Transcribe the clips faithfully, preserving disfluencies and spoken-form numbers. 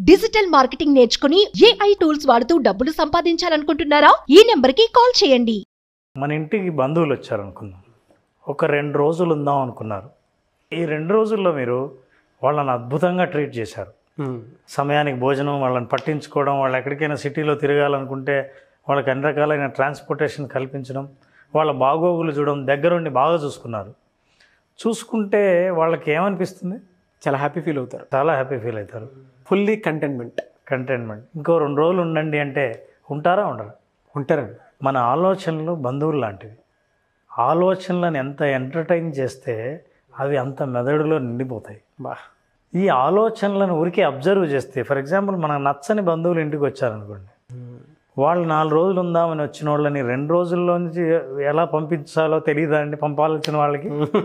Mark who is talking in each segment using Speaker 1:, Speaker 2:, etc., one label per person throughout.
Speaker 1: Digital marketing నేర్చుకుని AI tools వాడుతూ డబ్బులు సంపాదించాలనుకుంటున్నారా? ఈ నెంబర్ కి కాల్ చేయండి.
Speaker 2: మన ఇంటికి బంధువులు వచ్చారనుకుందాం. ఒక రెండు రోజులు ఉందాం అనుకున్నారు. ఈ రెండు రోజుల్లో మీరు వాళ్ళని అద్భుతంగా ట్రీట్ చేశారు. సమయానికి భోజనం, వాళ్ళని పట్టించుకోవడం, వాళ్ళు ఎక్కడికైనా సిటీలో తిరగాలనుకుంటే వాళ్ళకి అన్ని రకాలైన ట్రాన్స్పోర్టేషన్ కల్పించడం, వాళ్ళ బాగోగులు చూడడం, దగ్గరుండి బాగా చూసుకున్నారు. చూసుకుంటే వాళ్ళకి ఏమనిపిస్తుంది?
Speaker 3: చాలా హ్యాపీ ఫీల్ అవుతారు.
Speaker 2: చాలా హ్యాపీ ఫీల్ అవుతారు.
Speaker 3: Fully contentment
Speaker 2: contentment. ఇంకో రెండు రోజులు ఉండండి అంటే ఉంటారా? ఉండరా?
Speaker 3: ఉంటారండి.
Speaker 2: మన ఆలోచనలు బంధువులు లాంటివి. ఆలోచనలను ఎంత ఎంటర్టైన్ చేస్తే అవి అంత మెదడులో నిండిపోతాయి.
Speaker 3: బా
Speaker 2: ఈ ఆలోచనలను ఊరికే అబ్జర్వ్ చేస్తే, ఫర్ ఎగ్జాంపుల్ మనకు నచ్చని బంధువులు ఇంటికి వచ్చారనుకోండి, వాళ్ళు నాలుగు రోజులు ఉందామని వచ్చిన వాళ్ళని రెండు రోజుల్లో నుంచి ఎలా పంపించాలో తెలియదా అండి? పంపాల్సిన వాళ్ళకి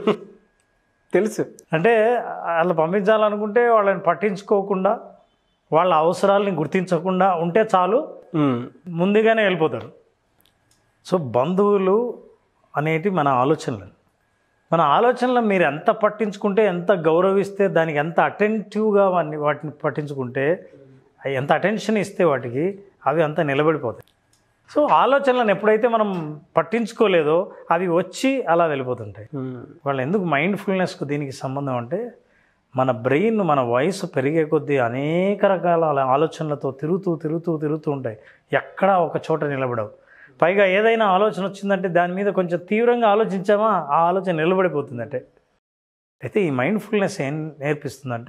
Speaker 3: తెలుసు.
Speaker 2: అంటే అలా పంపించాలనుకుంటే వాళ్ళని పట్టించుకోకుండా, వాళ్ళ అవసరాలని గుర్తించకుండా ఉంటే చాలు, ముందుగానే వెళ్ళిపోతారు. సో బంధువులు అనేటి మన ఆలోచనలు. మన ఆలోచనలు మీరు ఎంత పట్టించుకుంటే, ఎంత గౌరవిస్తే, దానికి ఎంత అటెంటివ్గా వాటిని వాటిని పట్టించుకుంటే, ఎంత అటెన్షన్ ఇస్తే వాటికి, అవి అంత నిలబడిపోతాయి. సో ఆలోచనలను ఎప్పుడైతే మనం పట్టించుకోలేదో అవి వచ్చి అలా వెళ్ళిపోతుంటాయి. వాళ్ళు ఎందుకు మైండ్ఫుల్నెస్కు దీనికి సంబంధం అంటే, మన బ్రెయిన్ మన వయసు పెరిగే కొద్దీ అనేక రకాల ఆలోచనలతో తిరుగుతూ తిరుగుతూ తిరుగుతూ ఉంటాయి. ఎక్కడా ఒక చోట నిలబడవు. పైగా ఏదైనా ఆలోచన వచ్చిందంటే దాని మీద కొంచెం తీవ్రంగా ఆలోచించామా, ఆ ఆలోచన నిలబడిపోతుందంటే. అయితే ఈ మైండ్ఫుల్నెస్ ఏం నేర్పిస్తుందంటే,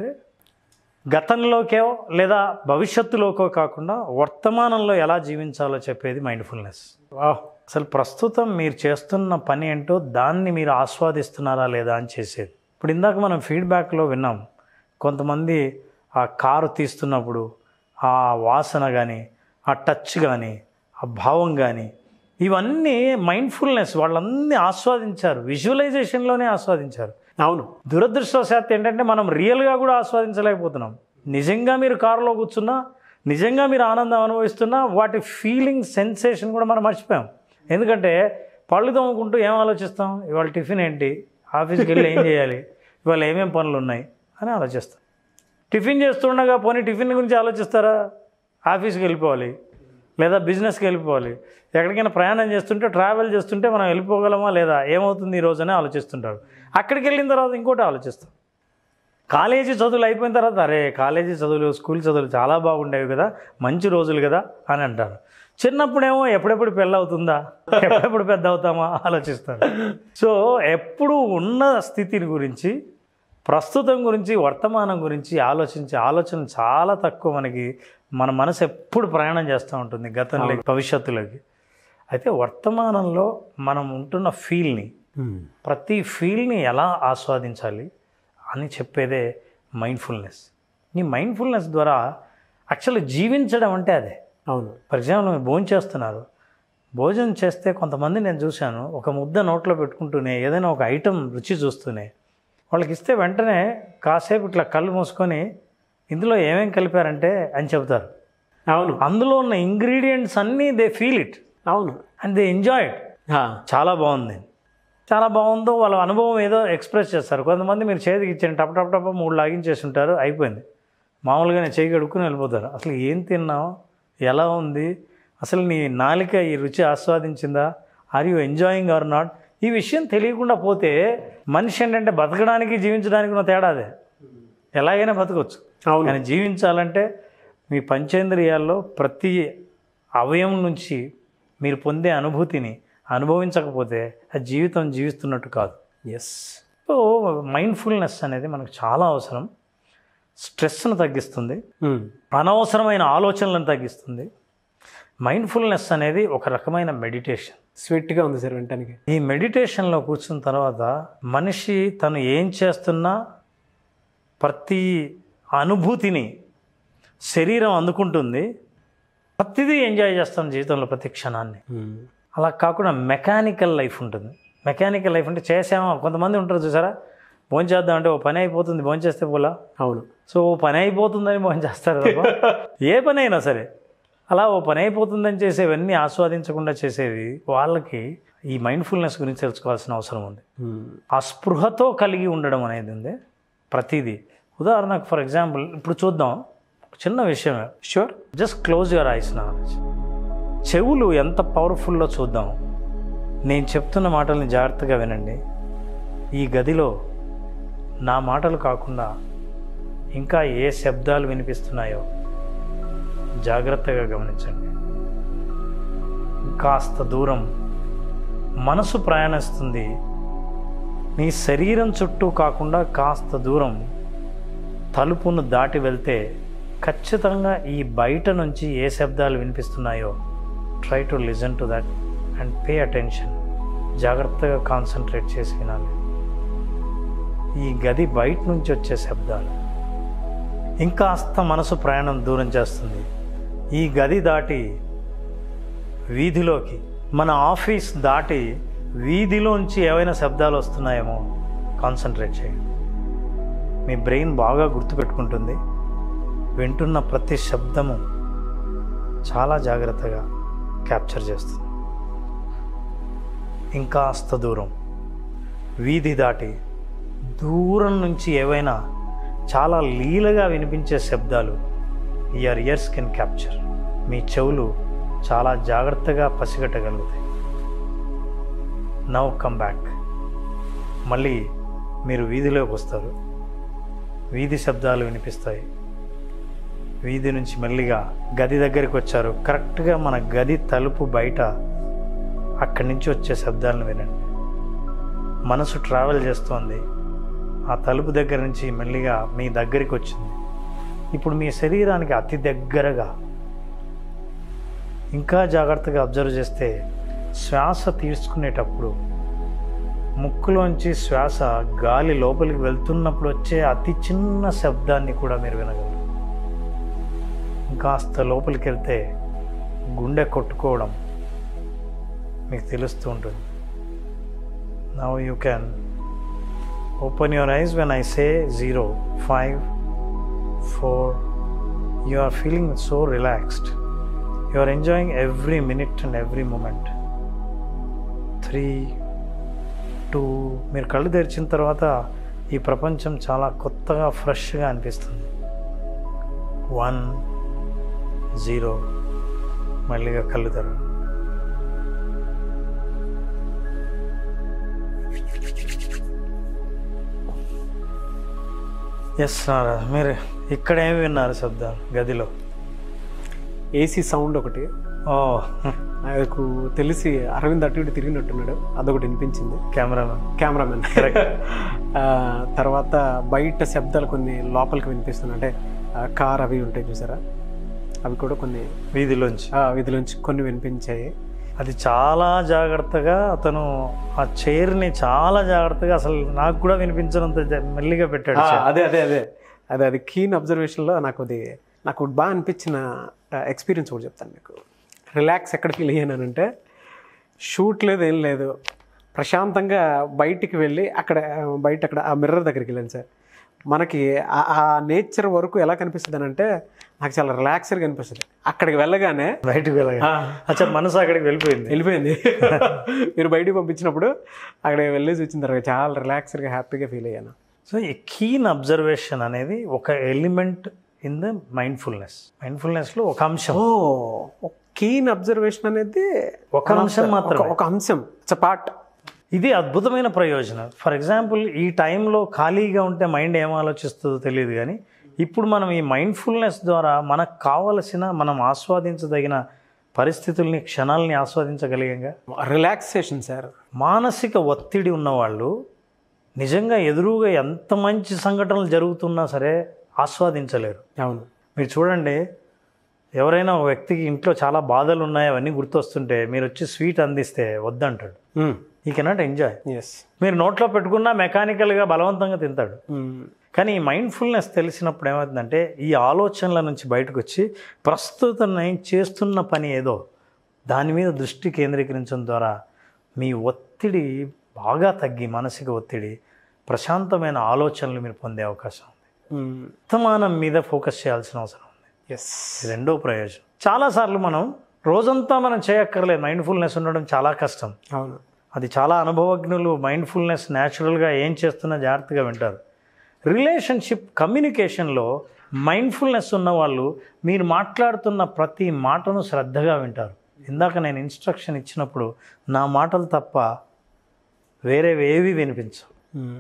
Speaker 2: గతంలోకో లేదా భవిష్యత్తులోకో కాకుండా వర్తమానంలో ఎలా జీవించాలో చెప్పేది మైండ్ఫుల్నెస్. అసలు ప్రస్తుతం మీరు చేస్తున్న పని ఏంటో దాన్ని మీరు ఆస్వాదిస్తున్నారా లేదా అని చేసేది. ఇప్పుడు ఇందాక మనం ఫీడ్బ్యాక్లో విన్నాం, కొంతమంది ఆ కారు తీస్తున్నప్పుడు ఆ వాసన కానీ, ఆ టచ్ కానీ, ఆ భావం కానీ, ఇవన్నీ మైండ్ఫుల్నెస్. వాళ్ళన్నీ ఆస్వాదించారు, విజువలైజేషన్లోనే ఆస్వాదించారు.
Speaker 3: అవును.
Speaker 2: దురదృష్టవశాత్తు ఏంటంటే మనం రియల్గా కూడా ఆస్వాదించలేకపోతున్నాం. నిజంగా మీరు కారులో కూర్చున్నా, నిజంగా మీరు ఆనందం అనుభవిస్తున్నా, వాటి ఫీలింగ్, సెన్సేషన్ కూడా మనం మర్చిపోయాం. ఎందుకంటే పళ్ళు తోముకుంటూ ఏం ఆలోచిస్తాం? ఇవాళ టిఫిన్ ఏంటి, ఆఫీస్కి వెళ్ళి ఏం చేయాలి, ఇవాళ ఏమేమి పనులు ఉన్నాయి అని ఆలోచిస్తాం. టిఫిన్ చేస్తుండగా పోనీ టిఫిన్ గురించి ఆలోచిస్తారా? ఆఫీస్కి వెళ్ళిపోవాలి లేదా బిజినెస్కి వెళ్ళిపోవాలి. ఎక్కడికైనా ప్రయాణం చేస్తుంటే, ట్రావెల్ చేస్తుంటే మనం వెళ్ళిపోగలమా లేదా, ఏమవుతుంది ఈరోజు అని ఆలోచిస్తుంటారు. అక్కడికి వెళ్ళిన తర్వాత ఇంకోటి ఆలోచిస్తాం. కాలేజీ చదువులు అయిపోయిన తర్వాత, అరే కాలేజీ చదువులు, స్కూల్ చదువులు చాలా బాగుండేవి కదా, మంచి రోజులు కదా అని అంటారు. చిన్నప్పుడేమో ఎప్పుడెప్పుడు పెళ్ళి అవుతుందా, ఎప్పుడెప్పుడు పెద్ద అవుతామా ఆలోచిస్తారు. సో ఎప్పుడు ఉన్న స్థితిని గురించి, ప్రస్తుతం గురించి, వర్తమానం గురించి ఆలోచించే ఆలోచన చాలా తక్కువ. మనకి మన మనసు ఎప్పుడు ప్రయాణం చేస్తూ ఉంటుంది గతంలోకి, భవిష్యత్తులోకి. అయితే వర్తమానంలో మనం ఉంటున్న ఫీల్ని, ప్రతి ఫీల్ని ఎలా ఆస్వాదించాలి అని చెప్పేదే మైండ్ఫుల్నెస్. ఈ మైండ్ఫుల్నెస్ ద్వారా యాక్చువల్లీ జీవించడం అంటే అదే.
Speaker 3: అవును.
Speaker 2: ఫర్ ఎగ్జాంపుల్ మీరు భోజనం చేస్తున్నారు, భోజనం చేస్తే కొంతమంది నేను చూశాను, ఒక ముద్ద నోట్లో పెట్టుకుంటూనే ఏదైనా ఒక ఐటెం రుచి చూస్తూనే, వాళ్ళకి ఇస్తే వెంటనే కాసేపు ఇట్లా కళ్ళు మూసుకొని ఇందులో ఏమేమి కలిపారంటే అని చెబుతారు.
Speaker 3: అవును.
Speaker 2: అందులో ఉన్న ఇంగ్రీడియంట్స్ అన్నీ దే ఫీల్ ఇట్.
Speaker 3: అవును.
Speaker 2: And they enjoy it. చాలా బాగుంది, చాలా బాగుందో వాళ్ళ అనుభవం ఏదో ఎక్స్ప్రెస్ చేస్తారు. కొంతమంది మీరు చేతికి ఇచ్చాను, టప్ టప్ టప్ మూడు లాగించేసి ఉంటారు, అయిపోయింది. మామూలుగానే చేయి కడుక్కుని వెళ్ళిపోతారు. అసలు ఏం తిన్నావు, ఎలా ఉంది, అసలు నీ నాలిక ఈ రుచి ఆస్వాదించిందా, are you enjoying or not, ఈ విషయం తెలియకుండా పోతే మనిషి ఏంటంటే బతకడానికి, జీవించడానికి ఉన్న తేడా అదే. ఎలాగైనా బతకొచ్చు, కానీ జీవించాలంటే మీ పంచేంద్రియాల్లో ప్రతి అవయవం నుంచి మీరు పొందే అనుభూతిని అనుభవించకపోతే ఆ జీవితం జీవిస్తున్నట్టు కాదు.
Speaker 3: ఎస్.
Speaker 2: సో మైండ్ఫుల్నెస్ అనేది మనకు చాలా అవసరం. స్ట్రెస్ను తగ్గిస్తుంది, అనవసరమైన ఆలోచనలను తగ్గిస్తుంది. మైండ్ఫుల్నెస్ అనేది ఒక రకమైన మెడిటేషన్.
Speaker 3: స్వీట్గా ఉంది సార్ వినటానికి.
Speaker 2: ఈ మెడిటేషన్లో కూర్చున్న తర్వాత మనిషి తను ఏం చేస్తున్నా ప్రతి అనుభూతిని శరీరం అందుకుంటుంది, ప్రతిదీ ఎంజాయ్ చేస్తాం జీవితంలో, ప్రతి క్షణాన్ని. అలా కాకుండా మెకానికల్ లైఫ్ ఉంటుంది. మెకానికల్ లైఫ్ అంటే చేసామా, కొంతమంది ఉంటారు చూసారా, భోజనం చేద్దామంటే ఓ పని అయిపోతుంది, భోజనం చేస్తే పోలా.
Speaker 3: అవును.
Speaker 2: సో ఓ పని అయిపోతుందని భోజనం చేస్తారు తప్ప ఏ పని అయినా సరే అలా ఓ పని అయిపోతుందని చేసేవన్నీ ఆస్వాదించకుండా చేసేవి వాళ్ళకి ఈ మైండ్ఫుల్నెస్ గురించి తెలుసుకోవాల్సిన అవసరం ఉంది. ఆ స్పృహతో కలిగి ఉండడం అనేది ఉంది ప్రతిదీ. ఉదాహరణకు ఫర్ ఎగ్జాంపుల్ ఇప్పుడు చూద్దాం, చిన్న విషయమే,
Speaker 3: sure.
Speaker 2: Just close your eyes నా. చెవులు ఎంత పవర్ఫుల్లో చూద్దాం. నేను చెప్తున్న మాటల్ని జాగ్రత్తగా వినండి. ఈ గదిలో నా మాటలు కాకుండా ఇంకా ఏ శబ్దాలు వినిపిస్తున్నాయో జాగ్రత్తగా గమనించండి. కాస్త దూరం మనసు ప్రయాణిస్తుంది. నీ శరీరం చుట్టూ కాకుండా కాస్త దూరం తలుపును దాటి వెళ్తే ఖచ్చితంగా ఈ బయట నుంచి ఏ శబ్దాలు వినిపిస్తున్నాయో try to listen to that and pay attention. జాగ్రత్తగా కాన్సన్ట్రేట్ చేసి వినాలి. ఈ గది బయట నుంచి వచ్చే శబ్దాలు. ఇంకాస్త మనసు ప్రయాణం దూరం చేస్తుంది. ఈ గది దాటి వీధిలోకి, మన ఆఫీస్ దాటి వీధిలోంచి ఏవైనా శబ్దాలు వస్తున్నాయేమో కాన్సన్ట్రేట్ చేయండి. మీ బ్రెయిన్ బాగా గుర్తుపెట్టుకుంటుంది. వింటున్న ప్రతి శబ్దము చాలా జాగ్రత్తగా క్యాప్చర్ చేస్తుంది. ఇంకాస్త దూరం వీధి దాటి దూరం నుంచి ఏవైనా చాలా లీలగా వినిపించే శబ్దాలు యువర్ ఇయర్స్ కెన్ క్యాప్చర్. మీ చెవులు చాలా జాగ్రత్తగా పసిగట్టగలుగుతాయి. Now come back. మళ్ళీ మీరు వీధిలోకి వస్తారు. వీధి శబ్దాలు వినిపిస్తాయి. వీధి నుంచి మెల్లిగా గది దగ్గరికి వచ్చారు. కరెక్ట్గా మన గది తలుపు బయట అక్కడి నుంచి వచ్చే శబ్దాలను వినండి. మనసు ట్రావెల్ చేస్తోంది. ఆ తలుపు దగ్గర నుంచి మెల్లిగా మీ దగ్గరికి వచ్చింది. ఇప్పుడు మీ శరీరానికి అతి దగ్గరగా. ఇంకా జాగ్రత్తగా అబ్జర్వ్ చేస్తే శ్వాస తీసుకునేటప్పుడు ముక్కులోంచి శ్వాస గాలి లోపలికి వెళ్తున్నప్పుడు వచ్చే అతి చిన్న శబ్దాన్ని కూడా మీరు వినగలరు. ఇంకాస్త లోపలికి వెళ్తే గుండె కొట్టుకోవడం మీకు తెలుస్తూ ఉంటుంది. Now you can open your eyes when I say zero, five, four. You are feeling so relaxed. You are enjoying every minute and every moment. Three, two. మీరు కళ్ళు తెరిచిన తర్వాత ఈ ప్రపంచం చాలా కొత్తగా ఫ్రెష్గా అనిపిస్తుంది. One, zero. మళ్ళీగా కళ్ళు తెరవండి. ఎస్ నారా, మీరు ఇక్కడ ఏమి విన్నారు శబ్దాలు గదిలో?
Speaker 3: ఏసీ సౌండ్ ఒకటి.
Speaker 2: ఓ,
Speaker 3: నాకు తెలిసి అరవింద్ అటు ఇటు తిరిగినట్టున్నాడు, అదొకటి వినిపించింది.
Speaker 2: Cameraman
Speaker 3: cameraman. తర్వాత బయట శబ్దాలు కొన్ని లోపలికి వినిపిస్తున్నాయి. అంటే కార్ అవి ఉంటాయి చూసారా, అవి కూడా కొన్ని
Speaker 2: వీధిలోంచి
Speaker 3: వీధిలోంచి కొన్ని వినిపించాయి.
Speaker 2: అది చాలా జాగ్రత్తగా అతను ఆ చైర్ని చాలా జాగ్రత్తగా, అసలు నాకు కూడా వినిపించినంత మెల్లిగా పెట్టాడు.
Speaker 3: అదే అదే అదే అదే అది కీన్ అబ్జర్వేషన్లో నాకు అది నాకు బాగా అనిపించిన ఎక్స్పీరియన్స్ కూడా చెప్తాను మీకు. రిలాక్స్ ఎక్కడ ఫీల్ అయ్యానంటే, షూట్ లేదు ఏం లేదు, ప్రశాంతంగా బయటికి వెళ్ళి అక్కడ బయట అక్కడ ఆ మిర్రర్ దగ్గరికి వెళ్ళాను సార్. మనకి ఆ నేచర్ వరకు ఎలా కనిపిస్తుంది అని అంటే నాకు చాలా రిలాక్స్గా కనిపిస్తుంది. అక్కడికి వెళ్ళగానే
Speaker 2: బయటకు వెళ్ళగా అచ్చా మనసు అక్కడికి వెళ్ళిపోయింది
Speaker 3: వెళ్ళిపోయింది మీరు బయటికి పంపించినప్పుడు అక్కడికి వెళ్ళేసి వచ్చిన తర్వాత చాలా రిలాక్స్గా హ్యాపీగా ఫీల్ అయ్యాను.
Speaker 2: సో ఈ కీన్ అబ్జర్వేషన్ అనేది ఒక ఎలిమెంట్ ఇన్ ద మైండ్ఫుల్నెస్. మైండ్ఫుల్నెస్లో ఒక అంశం.
Speaker 3: ఓ, కీన్ అబ్జర్వేషన్ అనేది
Speaker 2: ఒక అంశం మాత్రమే,
Speaker 3: ఒక అంశం. It's a part.
Speaker 2: ఇది అద్భుతమైన ప్రయోజనం. ఫర్ ఎగ్జాంపుల్, ఈ టైంలో ఖాళీగా ఉంటే మైండ్ ఏం ఆలోచిస్తుందో తెలియదు, కానీ ఇప్పుడు మనం ఈ మైండ్ఫుల్నెస్ ద్వారా మనకు కావలసిన, మనం ఆస్వాదించదగిన పరిస్థితుల్ని, క్షణాలని ఆస్వాదించగలిగంగా.
Speaker 3: Relaxation sir.
Speaker 2: మానసిక ఒత్తిడి ఉన్నవాళ్ళు నిజంగా ఎదురుగా ఎంత మంచి సంఘటనలు జరుగుతున్నా సరే ఆస్వాదించలేరు.
Speaker 3: అవును.
Speaker 2: మీరు చూడండి, ఎవరైనా ఒక వ్యక్తికి ఇంట్లో చాలా బాధలు ఉన్నాయి, అవన్నీ గుర్తొస్తుంటే మీరు వచ్చి స్వీట్ అందిస్తే వద్దంటాడు. ఈ కెనాట్ ఎంజాయ్.
Speaker 3: ఎస్. మీరు
Speaker 2: నోట్లో పెట్టుకున్నా మెకానికల్గా బలవంతంగా తింటాడు. కానీ ఈ మైండ్ఫుల్నెస్ తెలిసినప్పుడు ఏమవుతుందంటే, ఈ ఆలోచనల నుంచి బయటకు వచ్చి ప్రస్తుతం నేను చేస్తున్న పని ఏదో దాని మీద దృష్టి కేంద్రీకరించడం ద్వారా మీ ఒత్తిడి బాగా తగ్గి, మానసిక ఒత్తిడి, ప్రశాంతమైన ఆలోచనలు మీరు పొందే అవకాశం ఉంది. వర్తమానం మీద ఫోకస్ చేయాల్సిన అవసరం ఉంది.
Speaker 3: ఎస్.
Speaker 2: రెండో ప్రయోజనం. చాలాసార్లు మనం రోజంతా మనం చేయక్కర్లేదు, మైండ్ఫుల్నెస్ ఉండడం చాలా కష్టం.
Speaker 3: అవును.
Speaker 2: అది చాలా అనుభవజ్ఞులు మైండ్ఫుల్నెస్ న్యాచురల్గా ఏం చేస్తున్నా జాగ్రత్తగా వింటారు. రిలేషన్షిప్ కమ్యూనికేషన్లో మైండ్ఫుల్నెస్ ఉన్న వాళ్ళు మీరు మాట్లాడుతున్న ప్రతి మాటను శ్రద్ధగా వింటారు. ఇందాక నేను ఇన్స్ట్రక్షన్ ఇచ్చినప్పుడు నా మాటలు తప్ప వేరేవేవి వినిపించవు.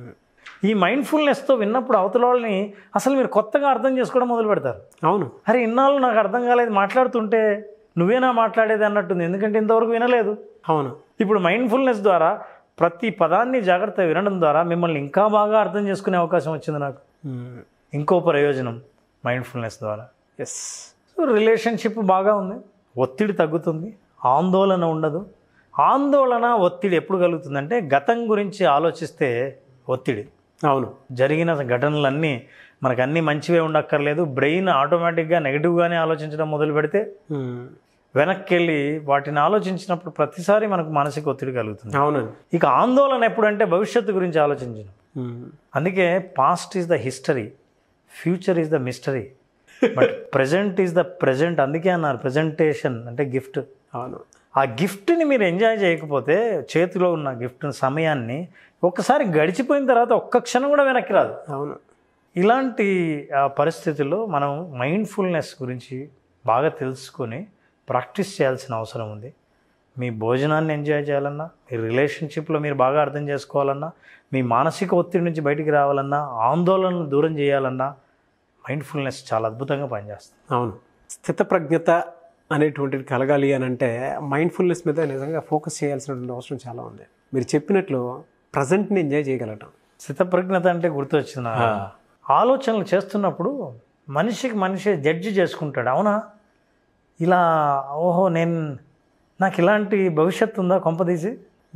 Speaker 2: ఈ మైండ్ఫుల్నెస్తో విన్నప్పుడు అవతల వాళ్ళని అసలు మీరు కొత్తగా అర్థం చేసుకోవడం మొదలు పెడతారు.
Speaker 3: అవును,
Speaker 2: అరే ఇన్నాళ్ళు నాకు అర్థం కాలేదు, మాట్లాడుతుంటే నువ్వేనా మాట్లాడేది అన్నట్టుంది, ఎందుకంటే ఇంతవరకు వినలేదు.
Speaker 3: అవును.
Speaker 2: ఇప్పుడు మైండ్ఫుల్నెస్ ద్వారా ప్రతి పదాన్ని జాగ్రత్తగా వినడం ద్వారా మిమ్మల్ని ఇంకా బాగా అర్థం చేసుకునే అవకాశం వచ్చింది నాకు. ఇంకో ప్రయోజనం మైండ్ఫుల్నెస్ ద్వారా
Speaker 3: ఎస్,
Speaker 2: సో రిలేషన్షిప్ బాగా ఉంది, ఒత్తిడి తగ్గుతుంది, ఆందోళన ఉండదు. ఆందోళన ఒత్తిడి ఎప్పుడు కలుగుతుందంటే గతం గురించి ఆలోచిస్తే ఒత్తిడి.
Speaker 3: అవును,
Speaker 2: జరిగిన ఘటనలన్నీ మనకు అన్నీ మంచివే ఉండక్కర్లేదు, బ్రెయిన్ ఆటోమేటిక్గా నెగిటివ్గానే ఆలోచించడం మొదలు పెడితే వెనక్కి వెళ్ళి వాటిని ఆలోచించినప్పుడు ప్రతిసారి మనకు మానసిక ఒత్తిడి కలుగుతుంది.
Speaker 3: అవునండి.
Speaker 2: ఇక ఆందోళన ఎప్పుడంటే భవిష్యత్తు గురించి ఆలోచించడం. అందుకే past is the history, future is the mystery, but present is the present. అందుకే అన్నారు ప్రజెంటేషన్ అంటే గిఫ్ట్.
Speaker 3: అవును,
Speaker 2: ఆ గిఫ్ట్ని మీరు ఎంజాయ్ చేయకపోతే చేతిలో ఉన్న గిఫ్ట్ సమయాన్ని ఒక్కసారి గడిచిపోయిన తర్వాత ఒక్క క్షణం కూడా వెనక్కి రాదు.
Speaker 3: అవును.
Speaker 2: ఇలాంటి పరిస్థితుల్లో మనం మైండ్ఫుల్నెస్ గురించి బాగా తెలుసుకొని ప్రాక్టీస్ చేయాల్సిన అవసరం ఉంది. మీ భోజనాన్ని ఎంజాయ్ చేయాలన్నా, మీ రిలేషన్షిప్లో మీరు బాగా అర్థం చేసుకోవాలన్నా, మీ మానసిక ఒత్తిడి నుంచి బయటికి రావాలన్నా, ఆందోళనను దూరం చేయాలన్నా మైండ్ఫుల్నెస్ చాలా అద్భుతంగా పనిచేస్తుంది.
Speaker 3: అవును, స్థితప్రజ్ఞత అనేటువంటిది కలగాలి అని అంటే మైండ్ఫుల్నెస్ మీద నిజంగా ఫోకస్ చేయాల్సినటువంటి అవసరం చాలా ఉంది. మీరు చెప్పినట్లు ప్రజెంట్ని ఎంజాయ్ చేయగలటం.
Speaker 2: స్థితప్రజ్ఞత అంటే గుర్తొచ్చిన ఆలోచనలు చేస్తున్నప్పుడు మనిషికి మనిషి జడ్జి చేసుకుంటాడు. అవునా ఇలా, ఓహో నేను నాకు ఇలాంటి భవిష్యత్తు ఉందా కొంపదీసి,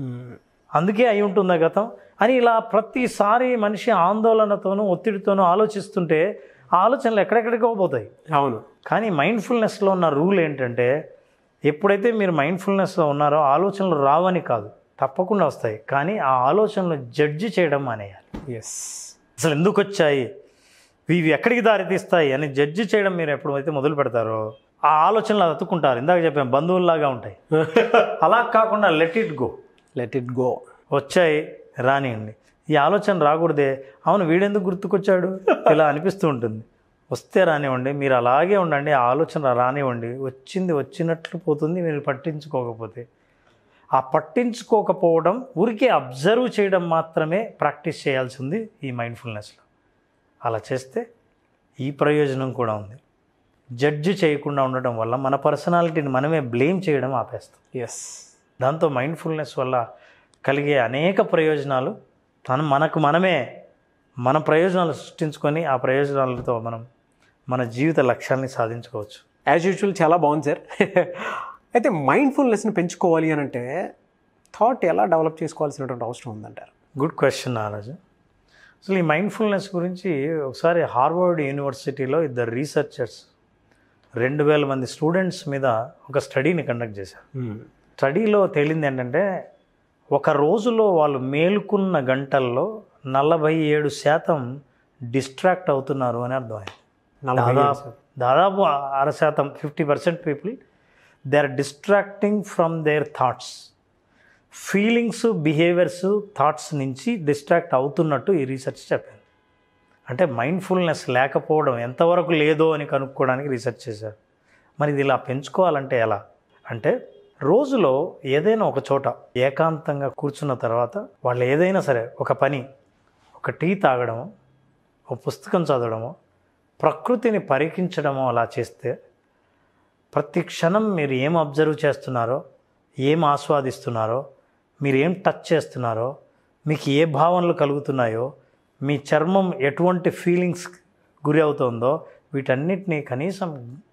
Speaker 2: అందుకే అయి ఉంటుందా గతం అని ఇలా ప్రతిసారి మనిషి ఆందోళనతోనూ ఒత్తిడితోనూ ఆలోచిస్తుంటే ఆ ఆలోచనలు ఎక్కడెక్కడికో పోతాయి.
Speaker 3: అవును.
Speaker 2: కానీ మైండ్ఫుల్నెస్లో ఉన్న రూల్ ఏంటంటే ఎప్పుడైతే మీరు మైండ్ఫుల్నెస్లో ఉన్నారో ఆలోచనలు రావని కాదు, తప్పకుండా వస్తాయి, కానీ ఆ ఆలోచనలు జడ్జి చేయడం మానేయాలి.
Speaker 3: ఎస్,
Speaker 2: అసలు ఎందుకు వచ్చాయి, ఇవి ఎక్కడికి దారితీస్తాయి అని జడ్జి చేయడం మీరు ఎప్పుడైతే మొదలు పెడతారో ఆ ఆలోచనలు అతుక్కుంటారు. ఇందాక చెప్పాను బంధువుల్లాగా ఉంటాయి. అలా కాకుండా let it go.
Speaker 3: Let it go.
Speaker 2: వచ్చాయి రానియండి. ఈ ఆలోచన రాకూడదే, అవును వీడెందుకు గుర్తుకొచ్చాడు ఇలా అనిపిస్తూ ఉంటుంది. వస్తే రానివ్వండి, మీరు అలాగే ఉండండి, ఆ ఆలోచన రానివ్వండి, వచ్చింది వచ్చినట్లు పోతుంది. మీరు పట్టించుకోకపోతే, ఆ పట్టించుకోకపోవడం ఊరికే అబ్జర్వ్ చేయడం మాత్రమే ప్రాక్టీస్ చేయాల్సి ఉంది ఈ మైండ్ఫుల్నెస్లో. అలా చేస్తే ఈ ప్రయోజనం కూడా ఉంది. జడ్జి చేయకుండా ఉండడం వల్ల మన పర్సనాలిటీని మనమే బ్లేమ్ చేయడం ఆపేస్తాం.
Speaker 3: ఎస్,
Speaker 2: దాంతో మైండ్ఫుల్నెస్ వల్ల కలిగే అనేక ప్రయోజనాలు తను మనకు మనమే మన ప్రయోజనాలు సృష్టించుకొని ఆ ప్రయోజనాలతో మనం మన జీవిత లక్ష్యాన్ని సాధించుకోవచ్చు.
Speaker 3: యాజ్ యూజువల్ చాలా బాగుంది సార్. అయితే మైండ్ఫుల్నెస్ని పెంచుకోవాలి అని అంటే థాట్ ఎలా డెవలప్ చేసుకోవాల్సినటువంటి అవసరం ఉందంటారు?
Speaker 2: గుడ్ క్వశ్చన్ నారాజు. అసలు ఈ మైండ్ఫుల్నెస్ గురించి ఒకసారి హార్వర్డ్ యూనివర్సిటీలో ఇద్దరు రీసెర్చర్స్ రెండు వేల మంది స్టూడెంట్స్ మీద ఒక స్టడీని కండక్ట్ చేశారు. స్టడీలో తేలింది ఏంటంటే ఒక రోజులో వాళ్ళు మేలుకున్న గంటల్లో నలభై ఏడు శాతం డిస్ట్రాక్ట్ అవుతున్నారు అని అర్థమైంది. దాదాపు దాదాపు అర శాతం fifty percent people they are distracting from their thoughts. Feelings, behaviours, thoughts నుంచి డిస్ట్రాక్ట్ అవుతున్నట్టు ఈ రీసెర్చ్ చెప్పింది. అంటే మైండ్ఫుల్నెస్ లేకపోవడం ఎంతవరకు లేదో అని కనుక్కోవడానికి రీసెర్చ్ చేశారు. మరి ఇది ఇలా పెంచుకోవాలంటే ఎలా అంటే, రోజులో ఏదైనా ఒక చోట ఏకాంతంగా కూర్చున్న తర్వాత వాళ్ళు ఏదైనా సరే ఒక పని, ఒక టీ తాగడమో, ఒక పుస్తకం చదవడమో, ప్రకృతిని పరికించడమో అలా చేస్తే ప్రతి క్షణం మీరు ఏం అబ్జర్వ్ చేస్తున్నారో, ఏం ఆస్వాదిస్తున్నారో, మీరు ఏం టచ్ చేస్తున్నారో, మీకు ఏ భావనలు కలుగుతున్నాయో, మీ చర్మం ఎటువంటి ఫీలింగ్స్ గురి అవుతుందో వీటన్నిటినీ కనీసం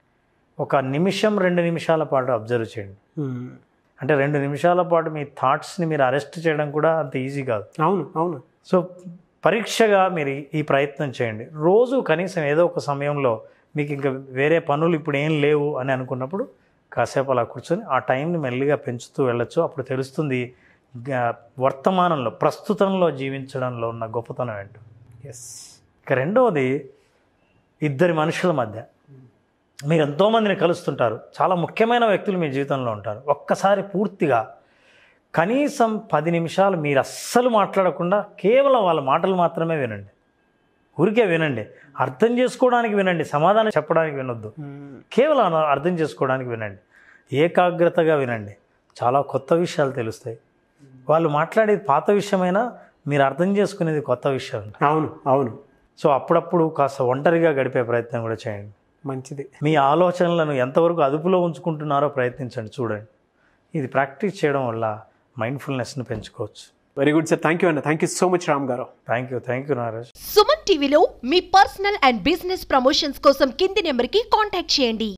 Speaker 2: ఒక నిమిషం రెండు నిమిషాల పాటు అబ్జర్వ్ చేయండి. అంటే రెండు నిమిషాల పాటు మీ థాట్స్ని మీరు అరెస్ట్ చేయడం కూడా అంత ఈజీ కాదు.
Speaker 3: అవును అవును
Speaker 2: సో పరీక్షగా మీరు ఈ ప్రయత్నం చేయండి. రోజు కనీసం ఏదో ఒక సమయంలో మీకు ఇంకా వేరే పనులు ఇప్పుడు ఏం లేవు అని అనుకున్నప్పుడు కాసేపు అలా కూర్చొని ఆ టైంని మెల్లిగా పెంచుతూ వెళ్ళొచ్చు. అప్పుడు తెలుస్తుంది వర్తమానంలో, ప్రస్తుతంలో జీవించడంలో ఉన్న గొప్పతనం ఏంటో.
Speaker 3: ఎస్.
Speaker 2: ఇక రెండవది, ఇద్దరి మనుషుల మధ్య మీరు ఎంతోమందిని కలుస్తుంటారు, చాలా ముఖ్యమైన వ్యక్తులు మీ జీవితంలో ఉంటారు. ఒక్కసారి పూర్తిగా కనీసం పది నిమిషాలు మీరు అస్సలు మాట్లాడకుండా కేవలం వాళ్ళ మాటలు మాత్రమే వినండి. ఊరికే వినండి, అర్థం చేసుకోవడానికి వినండి, సమాధానం చెప్పడానికి వినొద్దు. కేవలం అర్థం చేసుకోవడానికి వినండి, ఏకాగ్రతగా వినండి. చాలా కొత్త విషయాలు తెలుస్తాయి. వాళ్ళు మాట్లాడేది పాత విషయమైనా మీరు అర్థం చేసుకునేది కొత్త విషయం.
Speaker 3: అవును అవును.
Speaker 2: సో అప్పుడప్పుడు కాస్త ఒంటరిగా గడిపే ప్రయత్నం కూడా చేయండి.
Speaker 3: మంచిది.
Speaker 2: మీ ఆలోచనలను ఎంతవరకు అదుపులో ఉంచుకుంటున్నారో ప్రయత్నించండి, చూడండి. ఇది ప్రాక్టీస్ చేయడం వల్ల మైండ్ఫుల్నెస్ని పెంచుకోవచ్చు.
Speaker 3: Very good sir, thank you అన్న. Thank you so much Ram garu.
Speaker 2: Thank you thank you Naraj.
Speaker 1: Suman టీవీలో మీ పర్సనల్ అండ్ బిజినెస్ ప్రమోషన్స్ కోసం కింది నెంబర్కి కాంటాక్ట్ చేయండి.